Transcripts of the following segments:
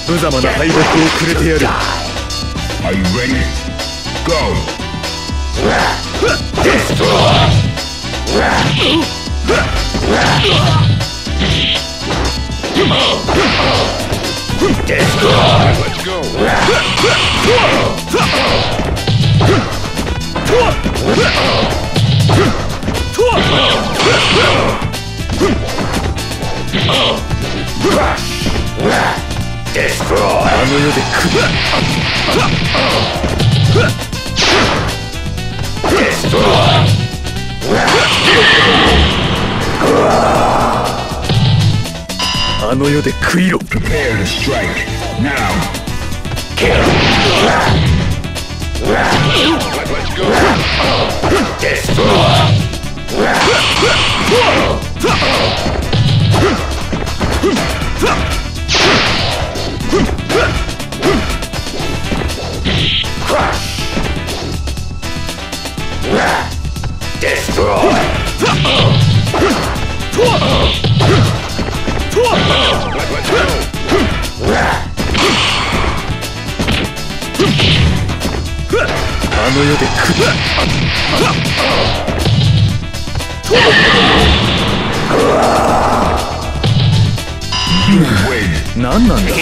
無様な敗北をくれてやる。 Are you ready? Go! Destroy! Destroy! Let's go! Destroy! あの世で来る。 Destroy! あの世で食いろ。 Prepare to strike now! Kill! Let's go! Destroy! Crush! Destroy! Let's go! あの世で食う。 You win! 何なんだ。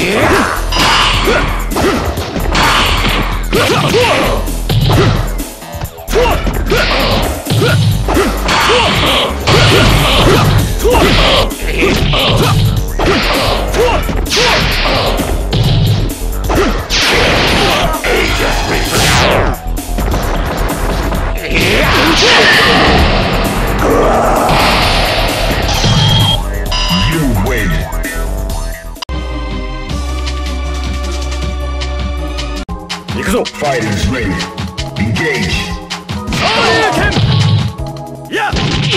You win! 行くぞ。 Fighters ready! Engage! やっ。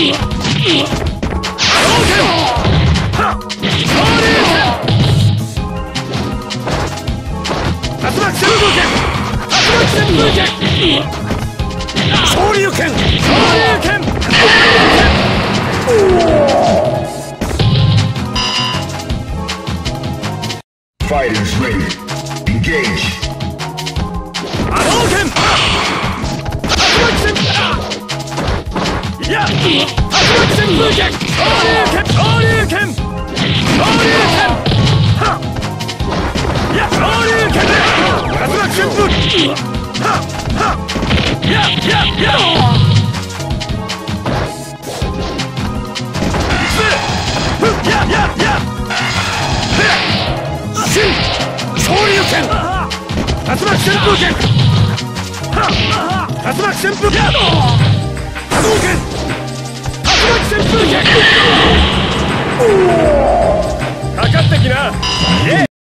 Fighters ready! Engage! 竜巻旋風脚